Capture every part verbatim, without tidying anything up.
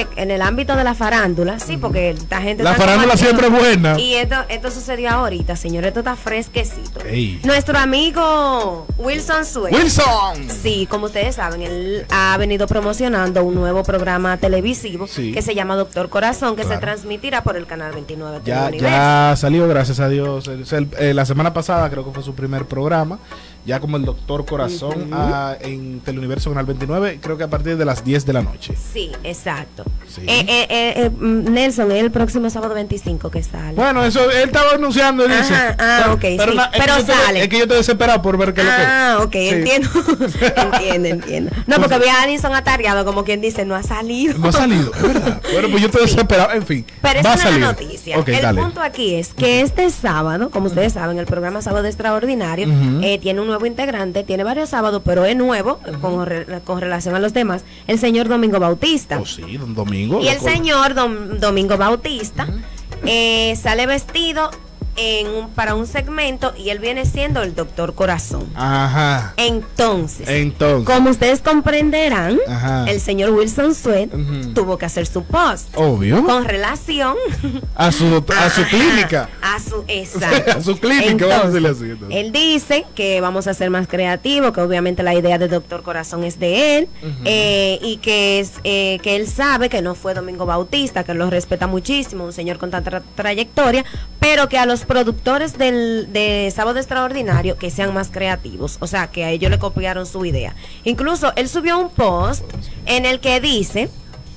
que en el ámbito de la farándula, sí, porque esta gente... La farándula siempre es buena. Y esto, esto sucedió ahorita, señor, esto está fresquecito. Ey. Nuestro amigo Wilson Suez. ¡Wilson! Sí, como ustedes saben, él ha venido promocionando un nuevo programa televisivo sí. que se llama Doctor Corazón, que claro. se transmitirá por el canal veintinueve. Ya, ya salió, gracias a Dios. El, el, eh, la semana pasada creo que fue su primer programa. Ya como el Doctor Corazón uh-huh. a, en Teleuniverso Canal veintinueve, creo que a partir de las diez de la noche. Sí, exacto. Sí. Eh, eh, eh, eh, Nelson, es el próximo sábado veinticinco que sale. Bueno, eso él estaba anunciando y dice. Ajá, ah, pero, ok, pero, sí, na, pero es sale. Te, es que yo estoy desesperado por ver qué es lo que es. Ah, ok, sí. entiendo. entiendo, entiendo. No, porque había Alison atareado, como quien dice, no ha salido. No ha salido, es verdad. Bueno, pues yo estoy sí. desesperado, en fin. Pero es va una a salir. noticia. Okay, el dale. punto aquí es que este sábado, como ustedes saben, el programa Sábado Extraordinario uh-huh. eh, tiene un nuevo integrante, tiene varios sábados, pero es nuevo uh-huh. con, re, con relación a los demás, el señor Domingo Bautista. Oh, sí, don Domingo. Y el acuerdo. señor Dom, Domingo Bautista uh-huh. eh, sale vestido en un, para un segmento y él viene siendo el Doctor Corazón. Ajá. Entonces, Entonces. como ustedes comprenderán, Ajá. el señor Wilson Suet uh-huh. tuvo que hacer su post. Obvio. Con relación a su a su Ajá, clínica. A su exacto. a su clínica, entonces, vamos a decirle así. Entonces. Él dice que vamos a ser más creativos, que obviamente la idea de Doctor Corazón es de él, uh-huh. eh, y que es eh, que él sabe que no fue Domingo Bautista, que lo respeta muchísimo, un señor con tanta tra- trayectoria, pero que a los productores del, de Sábado Extraordinario que sean más creativos, o sea, que a ellos le copiaron su idea. Incluso él subió un post en el que dice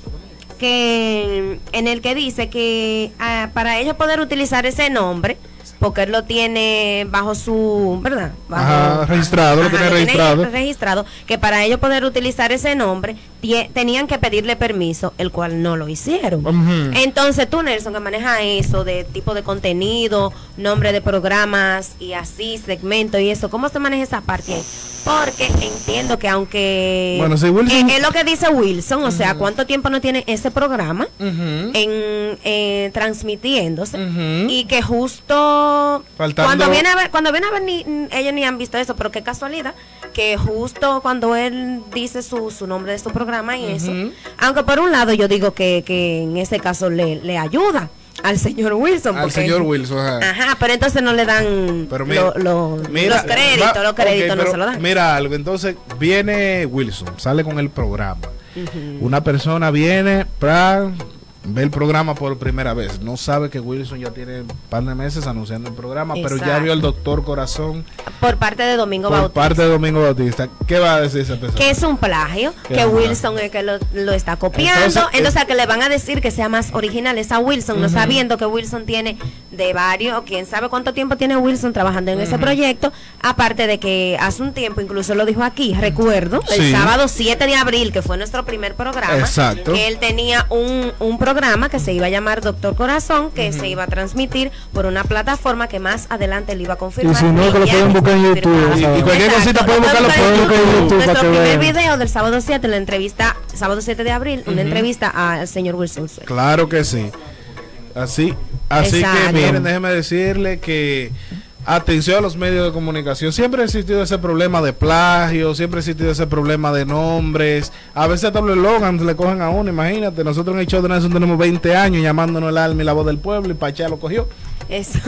que en el que dice que uh, para ellos poder utilizar ese nombre, porque él lo tiene bajo su, ¿verdad? Bajo, ajá, registrado, ajá, lo tiene registrado. Tiene registrado, que para ellos poder utilizar ese nombre, tie, tenían que pedirle permiso, el cual no lo hicieron. Uh-huh. Entonces tú, Nelson, que maneja eso de tipo de contenido, nombre de programas y así, segmento y eso, ¿cómo se maneja esa parte ahí? Porque entiendo que aunque bueno, si Wilson... es, es lo que dice Wilson, o uh-huh. sea, ¿cuánto tiempo no tiene ese programa uh-huh. en eh, transmitiéndose? Uh-huh. Y que justo Faltando... cuando viene a ver, cuando viene a ver ni, ellos ni han visto eso, pero qué casualidad que justo cuando él dice su, su nombre de su programa y uh-huh. eso, aunque por un lado yo digo que, que en ese caso le, le ayuda al señor Wilson. Al porque, señor Wilson, ajá. Ajá, pero entonces no le dan pero mira, lo, lo, mira, los créditos, va, los créditos okay, no se lo dan. Mira algo, entonces viene Wilson, sale con el programa. Uh-huh. Una persona viene para ve el programa por primera vez, no sabe que Wilson ya tiene un par de meses anunciando el programa, exacto. Pero ya vio el Doctor Corazón por parte de Domingo por Bautista. Por parte de Domingo Bautista. ¿Qué va a decir esa persona? Que es un plagio, que Wilson plagio? es que lo, lo está copiando, entonces, entonces eh, que le van a decir que sea más original es a Wilson, uh-huh. no sabiendo que Wilson tiene de varios, quién sabe cuánto tiempo tiene Wilson trabajando en uh-huh. ese proyecto, aparte de que hace un tiempo, incluso lo dijo aquí, recuerdo, el sí. sábado siete de abril, que fue nuestro primer programa, exacto. que él tenía un, un programa que se iba a llamar Doctor Corazón, que uh-huh. se iba a transmitir por una plataforma que más adelante le iba a confirmar. Y si no, que lo pueden buscar en YouTube. Y, y cualquier cosita pueden buscarlo en YouTube. YouTube. Nuestro primer video del sábado siete, la entrevista, sábado siete de abril, uh-huh. una entrevista al señor Wilson Suez. Claro que sí. Así, así que miren, déjeme decirle que atención a los medios de comunicación. Siempre ha existido ese problema de plagio, siempre ha existido ese problema de nombres. A veces hasta los slogans le cogen a uno, imagínate. Nosotros en el show de Nelson tenemos veinte años llamándonos el alma y la voz del pueblo y Pachá lo cogió. Eso.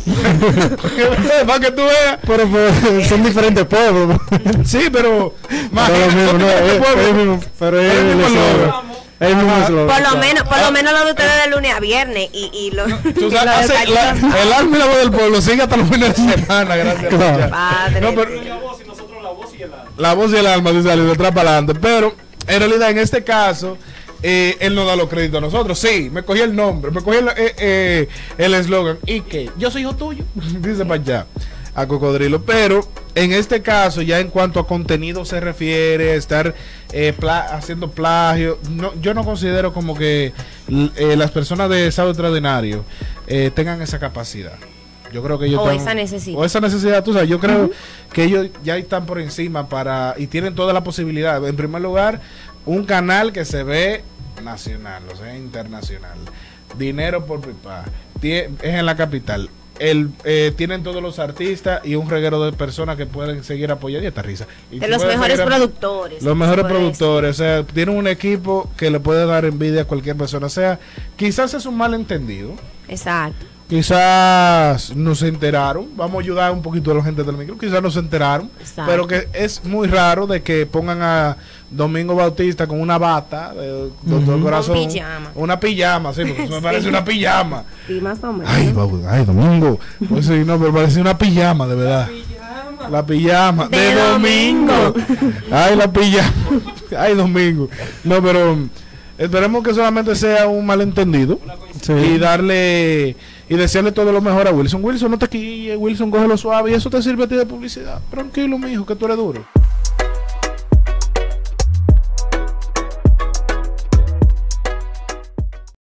Para que tú veas. Pero, pero son diferentes pueblos. Sí, pero pero mismo, no, es, es mismo, pero es el eslogan. El mismo eslogan. Por lo menos, por lo menos lo de ustedes de lunes a viernes y, y lo, tú sabes, y hace, la, el alma y la voz del pueblo sigue hasta los fines de semana, gracias claro. Padre. No, pero la voz y nosotros la voz y el alma. La voz y el alma dice de atrás para adelante, pero en realidad en este caso Eh, él no da los créditos a nosotros. Sí, me cogí el nombre, me cogí el eslogan. Eh, eh, ¿Y qué? Yo soy hijo tuyo. Dice para allá a Cocodrilo. Pero en este caso, ya en cuanto a contenido se refiere, estar eh, pla haciendo plagio, no, yo no considero como que eh, las personas de Sábado Extraordinario eh, tengan esa capacidad. Yo creo que ellos o están, esa necesidad. O esa necesidad, tú sabes, yo creo uh-huh. que ellos ya están por encima para y tienen toda la posibilidad. En primer lugar, un canal que se ve nacional, o sea, internacional. Dinero por pipa. Es en la capital. el, eh, tienen todos los artistas y un reguero de personas que pueden seguir apoyando. Y esta risa. Y de los mejores seguir, productores. Los mejores productores. O sea, tienen un equipo que le puede dar envidia a cualquier persona. O sea, quizás es un malentendido. Exacto. Quizás no se enteraron. Vamos a ayudar un poquito a la gente del micro. Quizás no se enteraron. Exacto. Pero que es muy raro de que pongan a Domingo Bautista con una bata de Doctor uh-huh. Corazón. Una pijama. Una pijama, sí, porque eso me sí. parece una pijama. Sí, más o menos. Ay, ay Domingo. Pues sí, no, pero parece una pijama, de verdad. La pijama de, de domingo. domingo. Ay, la pijama. Ay, Domingo. No, pero esperemos que solamente sea un malentendido. Sí. Y darle y desearle todo lo mejor a Wilson. Wilson, no te quilles, Wilson, cógelo suave y eso te sirve a ti de publicidad. Tranquilo, mijo, que tú eres duro.